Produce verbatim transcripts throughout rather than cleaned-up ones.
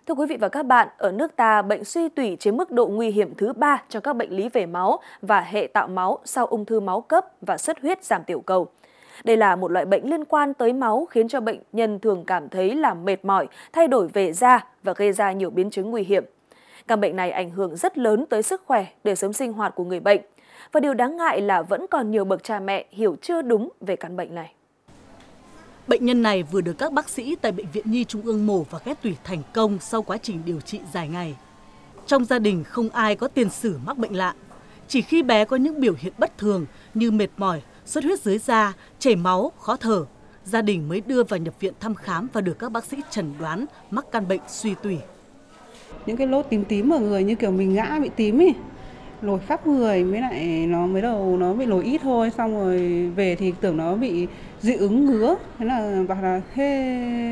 Thưa quý vị và các bạn, ở nước ta, bệnh suy tủy chiếm mức độ nguy hiểm thứ ba trong các bệnh lý về máu và hệ tạo máu sau ung thư máu cấp và xuất huyết giảm tiểu cầu. Đây là một loại bệnh liên quan tới máu khiến cho bệnh nhân thường cảm thấy là mệt mỏi, thay đổi về da và gây ra nhiều biến chứng nguy hiểm. Căn bệnh này ảnh hưởng rất lớn tới sức khỏe, đời sống sinh hoạt của người bệnh. Và điều đáng ngại là vẫn còn nhiều bậc cha mẹ hiểu chưa đúng về căn bệnh này. Bệnh nhân này vừa được các bác sĩ tại Bệnh viện Nhi Trung ương mổ và ghép tủy thành công sau quá trình điều trị dài ngày. Trong gia đình không ai có tiền sử mắc bệnh lạ. Chỉ khi bé có những biểu hiện bất thường như mệt mỏi, xuất huyết dưới da, chảy máu, khó thở, gia đình mới đưa vào nhập viện thăm khám và được các bác sĩ chẩn đoán mắc căn bệnh suy tủy. Những cái lốt tím tím ở người như kiểu mình ngã bị tím ấy, nổi khắp người, mới lại nó mới đầu nó bị nổi ít thôi, xong rồi về thì tưởng nó bị dị ứng ngứa, thế là bảo là thế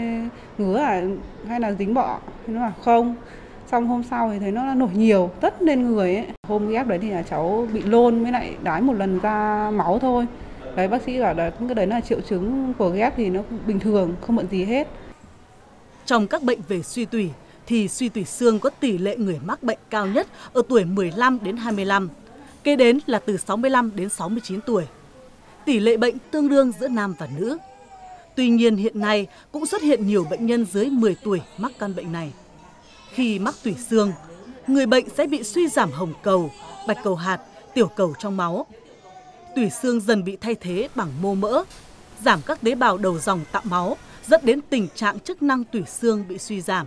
ngứa à hay là dính bọ, thế nó bảo không. Xong hôm sau thì thấy nó nổi nhiều, tất lên người ấy. Hôm ghép đấy thì là cháu bị nôn với lại đái một lần ra máu thôi. Đấy, bác sĩ bảo là cái đấy là triệu chứng của ghép thì nó bình thường, không bận gì hết. Trong các bệnh về suy tủy thì suy tủy xương có tỷ lệ người mắc bệnh cao nhất ở tuổi mười lăm đến hai mươi lăm, kế đến là từ sáu mươi lăm đến sáu mươi chín tuổi. Tỷ lệ bệnh tương đương giữa nam và nữ. Tuy nhiên hiện nay cũng xuất hiện nhiều bệnh nhân dưới mười tuổi mắc căn bệnh này. Khi mắc tủy xương, người bệnh sẽ bị suy giảm hồng cầu, bạch cầu hạt, tiểu cầu trong máu. Tủy xương dần bị thay thế bằng mô mỡ, giảm các tế bào đầu dòng tạo máu, dẫn đến tình trạng chức năng tủy xương bị suy giảm.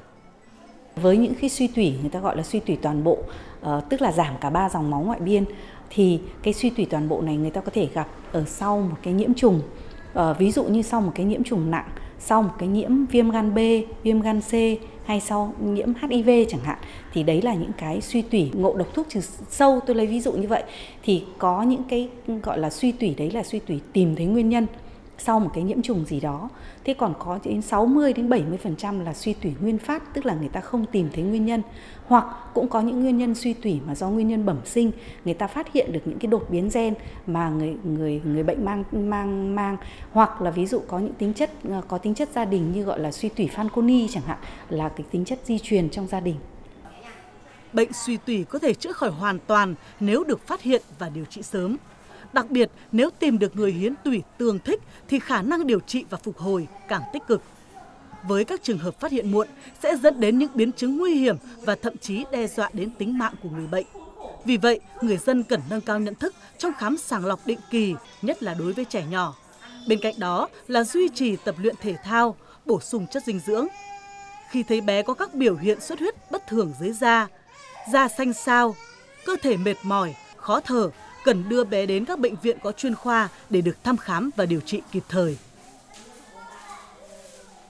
Với những khi suy tủy, người ta gọi là suy tủy toàn bộ, uh, tức là giảm cả ba dòng máu ngoại biên, thì cái suy tủy toàn bộ này người ta có thể gặp ở sau một cái nhiễm trùng, uh, ví dụ như sau một cái nhiễm trùng nặng, sau một cái nhiễm viêm gan B, viêm gan C hay sau nhiễm H I V chẳng hạn, thì đấy là những cái suy tủy ngộ độc thuốc trừ sâu, tôi lấy ví dụ như vậy. Thì có những cái gọi là suy tủy, đấy là suy tủy tìm thấy nguyên nhân sau một cái nhiễm trùng gì đó. Thế còn có đến sáu mươi đến bảy mươi phần trăm là suy tủy nguyên phát, tức là người ta không tìm thấy nguyên nhân. Hoặc cũng có những nguyên nhân suy tủy mà do nguyên nhân bẩm sinh, người ta phát hiện được những cái đột biến gen mà người người người bệnh mang mang mang hoặc là ví dụ có những tính chất có tính chất gia đình như gọi là suy tủy Fanconi chẳng hạn, là cái tính chất di truyền trong gia đình. Bệnh suy tủy có thể chữa khỏi hoàn toàn nếu được phát hiện và điều trị sớm. Đặc biệt, nếu tìm được người hiến tủy tương thích thì khả năng điều trị và phục hồi càng tích cực. Với các trường hợp phát hiện muộn sẽ dẫn đến những biến chứng nguy hiểm và thậm chí đe dọa đến tính mạng của người bệnh. Vì vậy, người dân cần nâng cao nhận thức trong khám sàng lọc định kỳ, nhất là đối với trẻ nhỏ. Bên cạnh đó là duy trì tập luyện thể thao, bổ sung chất dinh dưỡng. Khi thấy bé có các biểu hiện xuất huyết bất thường dưới da, da xanh xao, cơ thể mệt mỏi, khó thở, cần đưa bé đến các bệnh viện có chuyên khoa để được thăm khám và điều trị kịp thời.